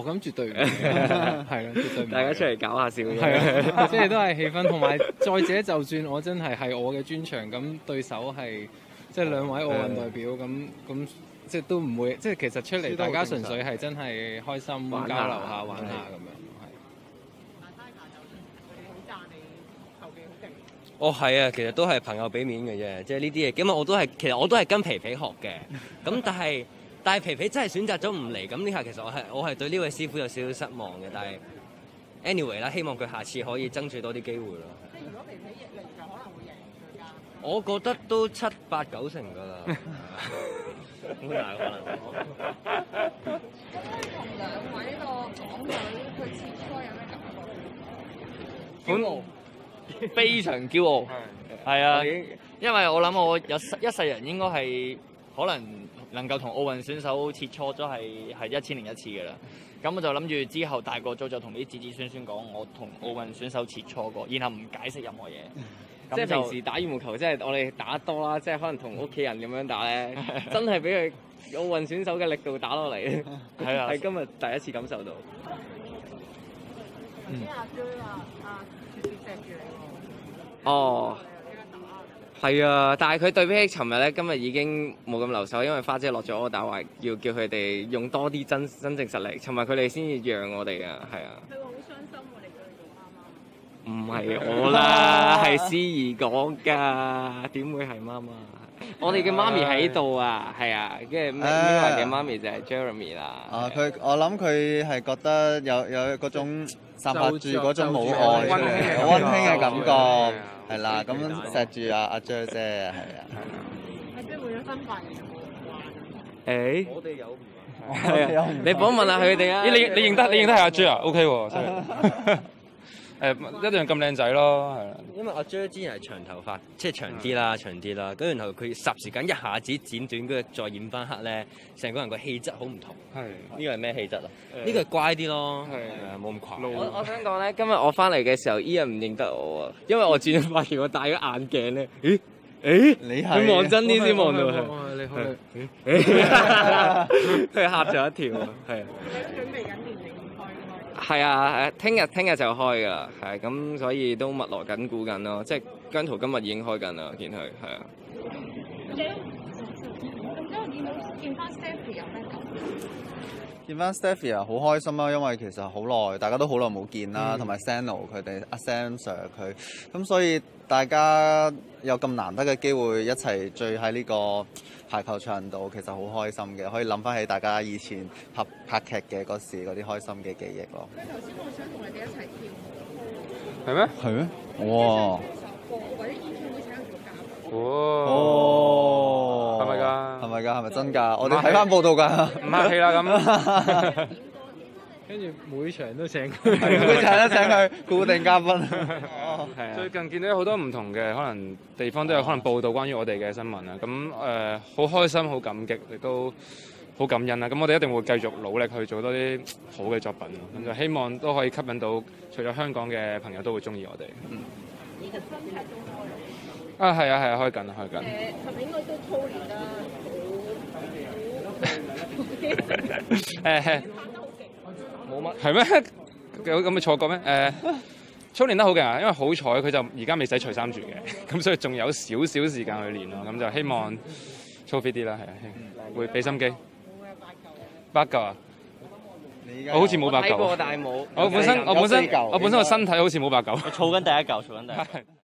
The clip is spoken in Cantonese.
咁絕對唔會，係啦，絕對唔會。 大家出嚟搞下笑啫。 係啊，即係都係氣氛，同埋再者，就算我真係我嘅專場，咁對手係即係兩位奧運代表，咁即係都唔會，即係其實出嚟大家純粹係真係開心交流下、玩下咁樣。 哦，係啊，其實都係朋友俾面嘅啫，即係呢啲嘢。咁其實我都係跟皮皮學嘅。咁但係皮皮真係選擇咗唔嚟。咁呢下其實我係對呢位師傅有少少失望嘅。但係 anyway 啦，希望佢下次可以爭取多啲機會咯。 即係如果皮皮嚟就可能會贏佢㗎。 我覺得都7、8、9成㗎啦。好大可能。 同兩位個港隊去切磋有咩感覺？ 驕傲。非常驕傲，係啊，因為我諗我有一世人應該係可能夠同奧運選手切磋咗係1000年一次嘅啦。咁我就諗住之後大個咗就同啲子子孫孫講，我同奧運選手切磋過，然後唔解釋任何嘢。 即係平時打羽毛球，即係我哋打得多啦，即係可能同屋企人咁樣打咧，真係俾佢奧運選手嘅力度打落嚟， 係啊， 係今日第一次感受到。 頭先阿 Joy 話直接錫住你喎。 哦，係啊，但係佢對比起尋日咧，今日已經冇咁留手，因為花姐落咗order話要叫佢哋用多啲真正實力。尋日佢哋先至讓我哋啊，係啊。 佢會好傷心喎，你叫佢做媽媽。 唔係我啦，係思怡講㗎，點會係媽媽？我哋嘅媽咪喺度啊，係啊，跟住 Mira 嘅媽咪就係 Jeremy 啦。 我諗佢係覺得有嗰種散發住嗰種母愛，溫馨嘅感覺，係啦，咁錫住阿 Jer 啫，係啊。 阿 Jer 換咗新髮型有冇關啊？ 誒， 我哋有， 係啊，你訪問下佢哋啊。 你認得係阿 Jer 啊 ？OK 喎，真係。一樣咁靚仔咯，係啦。 因為阿 Jer 之前係長頭髮，即係長啲啦，跟住然後佢霎時間一下子剪短，跟住再染翻黑咧，成個人個氣質好唔同。 係。 呢個係咩氣質啊？呢個係乖啲咯， 係冇咁狂。 我想講咧，今日我翻嚟嘅時候，Ian 唔認得我啊，因為我轉咗髮型，我戴咗眼鏡咧。咦？ 你係佢望真啲先望到係。 你好。 佢嚇咗一跳啊！係啊。 你準備緊年齡開？ 係啊，聽日就開㗎啦，係咁，所以都密鑼緊鼓緊咯，即係姜濤今日已經開緊啦，見佢係啊。 咁見翻 Stephy 有咩感覺？ 見翻 Stephy 啊，好開心啊，因為其實好耐，大家都好耐冇見啦，同埋 Sano 佢哋阿 Sam Sir 佢，咁所以大家有咁難得嘅機會一齊聚喺呢個排球場度，其實好開心嘅，可以諗翻起大家以前拍劇嘅嗰時嗰啲開心嘅記憶咯。 佢頭先我想同你哋一齊跳舞。 係咩？ 係咩？哇！ 或者演唱會請人做嘉賓。 哦，係咪㗎？ 係咪㗎？係咪真㗎？我哋睇翻報道㗎。 唔客氣啦咁。 跟住每場都請佢， 每場都請佢固定嘉賓。 最近見到好多唔同嘅可能地方都有可能報道關於我哋嘅新聞啊，咁好開心、好感激，亦都好感恩啦。咁我哋一定會繼續努力去做多啲好嘅作品，咁就希望都可以吸引到除咗香港嘅朋友都會中意我哋。 呢個新劇都開咗。 係啊，開緊。 係咪應該都操練得誒冇乜係咩？有咁嘅錯覺咩？操練得好勁啊！因為好彩佢就而家未使除衫住嘅，咁所以仲有少少時間去練咯。咁就希望操 fit 啲啦，係啊，會俾心機。8嚿啊！我好似冇8嚿。 但係冇。 我本身個身體好似冇8嚿。 我儲緊第一嚿，儲緊第一嚿。